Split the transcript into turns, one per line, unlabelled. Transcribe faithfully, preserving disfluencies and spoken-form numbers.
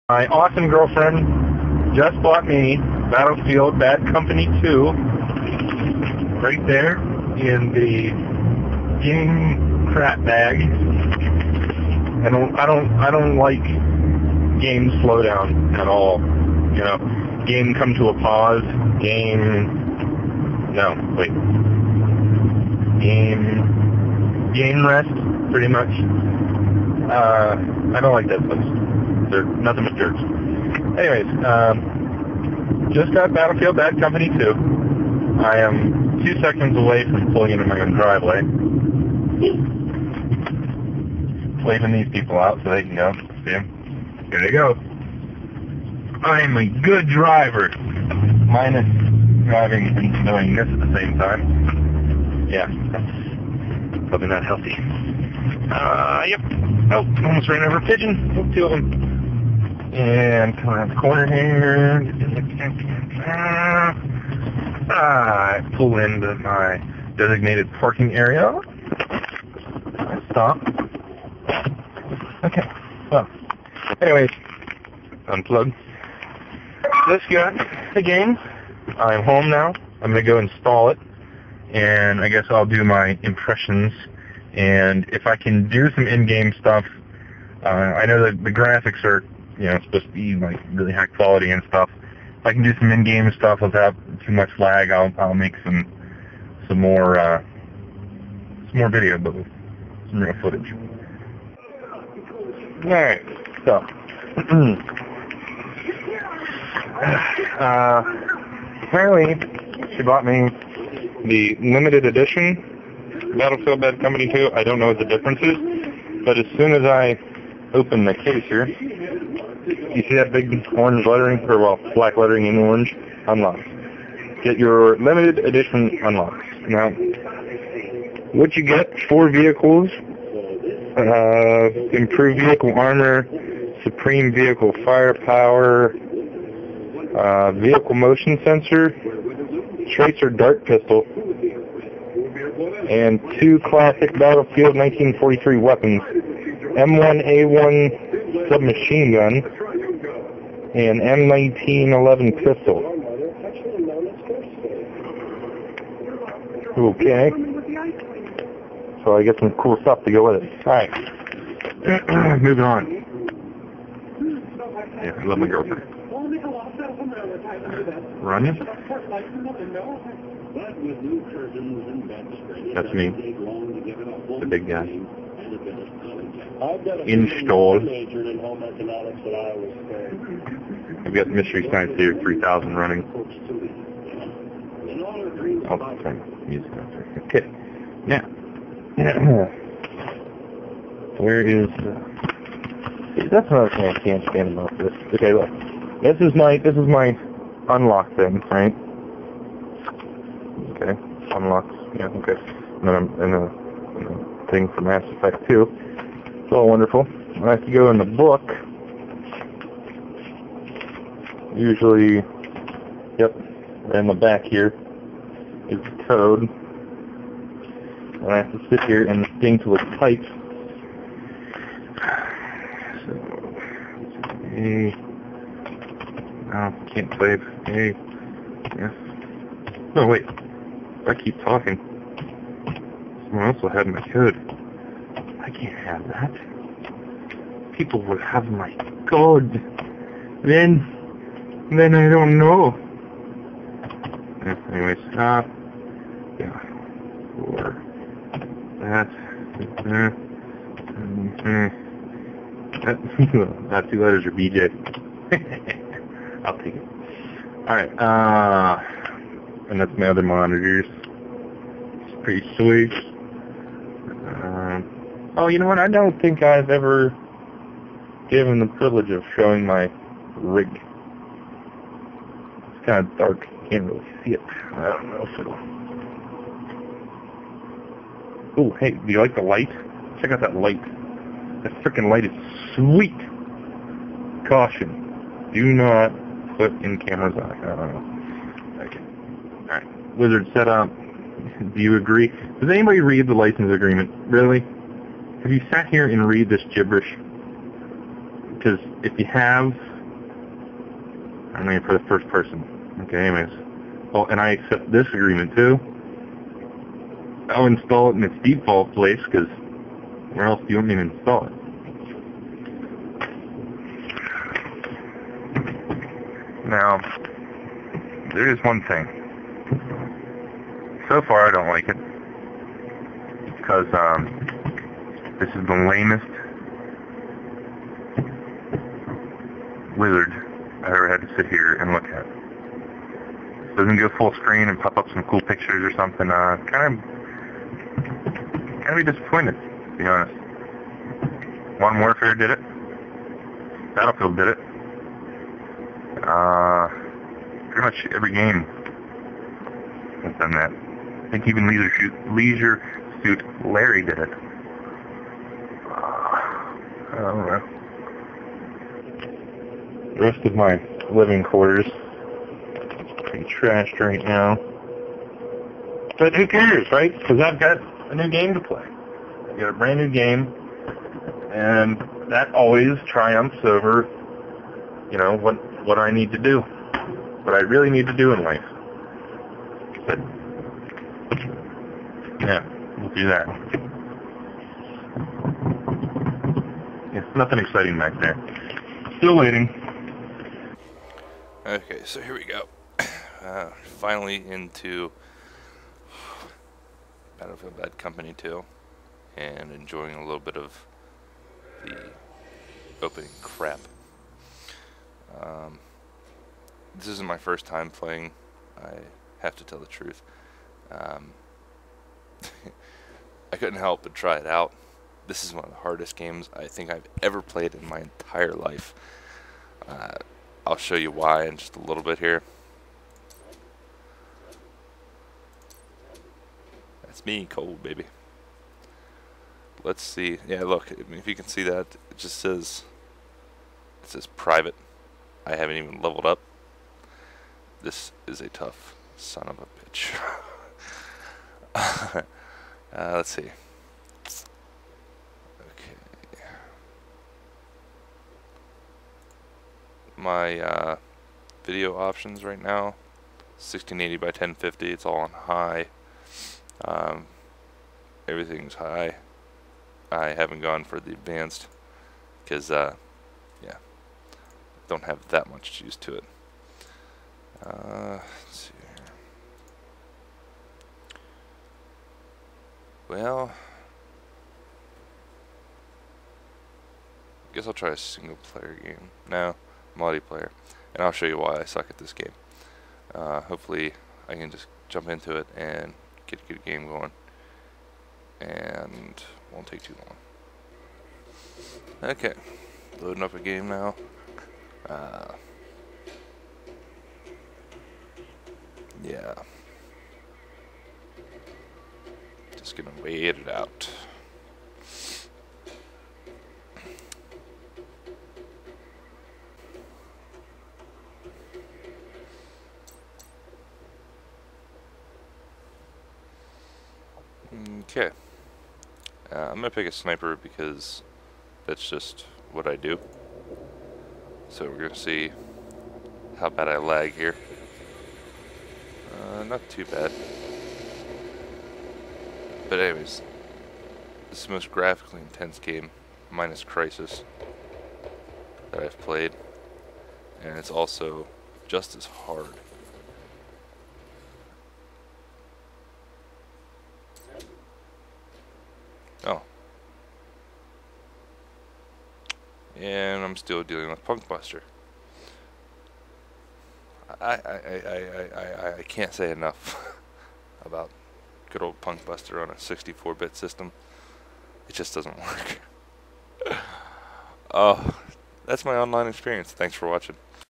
My awesome girlfriend just bought me Battlefield Bad Company two right there in the game crap bag. I don't, I don't, I don't like game slowdown at all. You know, game come to a pause. Game, no, wait, game, game rest, pretty much. Uh, I don't like that place. They're nothing but jerks. Anyways, um, just got Battlefield Bad Company two. I am two seconds away from pulling into my own driveway. Waving these people out so they can go. See them? Here they go. I am a good driver. Minus driving and doing this at the same time. Yeah, that's probably not healthy. Uh, yep. Oh, almost ran over a pigeon. Oh, two of them. And come around the corner here. Ah, I pull into my designated parking area. I stop. Okay. Well, anyways, unplug. Just got the game. I'm home now. I'm going to go install it. And I guess I'll do my impressions. And if I can do some in-game stuff, uh, I know that the graphics are, you know, supposed to be like really high quality and stuff. If I can do some in-game stuff without too much lag, I'll I'll make some some more uh, some more video, but with some real footage. All right, so uh, apparently she bought me the limited edition Battlefield Bad Company two. I don't know what the difference is, but as soon as I open the case here, you see that big orange lettering, or well, black lettering in orange? Unlocks. Get your limited edition unlocks. Now, what you get, four vehicles, uh, improved vehicle armor, supreme vehicle firepower, uh, vehicle motion sensor, tracer dart pistol, and two classic Battlefield nineteen forty-three weapons, M one A one submachine gun, and M nineteen eleven pistol. Okay. So I get some cool stuff to go with it. Alright. Moving on. Yeah, I love my girlfriend. Rania? That's me. The big guy. Installed. I've got Mystery Science Theater three thousand running. Oh, sorry. Music. Okay. Now. Where is the... That's another thing I can't stand about this. Okay, look. This is my, this is my unlock thing, right? Okay. Unlocks. Yeah, okay. And then I'm in a, in a thing for Mass Effect two. It's all wonderful. I have to go in the book. Usually, yep, in the back here is the code. And I have to sit here and the thing to type. So, A. No, can't type. A. Yes. No, wait. If I keep talking, someone else will have my code. I can't have that. People will have my code. Then, then I don't know. Yeah, anyways, uh, yeah, for that, uh, uh, that, that two letters are B J. I'll take it. Alright, uh, and that's my other monitors. It's pretty sweet. Um, oh, you know what? I don't think I've ever given the privilege of showing my rig. It's kind of dark. Can't really see it. I don't know if it'll... Oh, hey, do you like the light? Check out that light. That freaking light is sweet. Caution. Do not put in camera's eye. I don't know. Okay. Alright. Wizard setup. Do you agree? Does anybody read the license agreement? Really? Have you sat here and read this gibberish? Because if you have, I mean, for the first person. Okay, anyways. Oh, and I accept this agreement too. I'll install it in its default place, because where else do you want me to install it? Now, there is one thing. So far, I don't like it, because um, this is the lamest wizard I ever had to sit here and look at. It doesn't go full screen and pop up some cool pictures or something. Uh, kind of, kind of be disappointed, to be honest. Modern Warfare did it. Battlefield did it. Uh, pretty much every game has done that. I think even Leisure Suit, Leisure Suit Larry did it. Uh, I don't know. The rest of my living quarters pretty trashed right now. But who cares, right? Because I've got a new game to play. I've got a brand new game, and that always triumphs over, you know, what what I need to do, what I really need to do in life. But yeah, we'll do that. It's nothing exciting back there. Still waiting.
Okay, so here we go. Uh, finally into Battlefield Bad Company two, and enjoying a little bit of the opening crap. Um, this isn't my first time playing, I have to tell the truth. Um, I couldn't help but try it out. This is one of the hardest games I think I've ever played in my entire life. Uh, I'll show you why in just a little bit here. That's me, cold baby. Let's see. Yeah, look, if you can see that, it just says, it says private. I haven't even leveled up. This is a tough son of a bitch. uh, let's see. Okay. My uh, video options right now, sixteen eighty by ten fifty. It's all on high. Um, everything's high. I haven't gone for the advanced because, uh, yeah, don't have that much use to it. Uh, let's see here. Well, I guess I'll try a single player game. No, multiplayer. And I'll show you why I suck at this game. Uh, hopefully I can just jump into it and get a good game going. And won't take too long. Okay, loading up a game now. Uh, yeah. Just gonna wait it out. Okay. Uh, I'm gonna pick a sniper because that's just what I do. So we're gonna see how bad I lag here. Uh, not too bad. But anyways, this is the most graphically intense game, minus Crisis, that I've played. And it's also just as hard. Oh. And I'm still dealing with Punk Buster. I I I I I I can't say enough about good old Punk Buster on a sixty-four bit system. It just doesn't work. Oh, that's my online experience. Thanks for watching.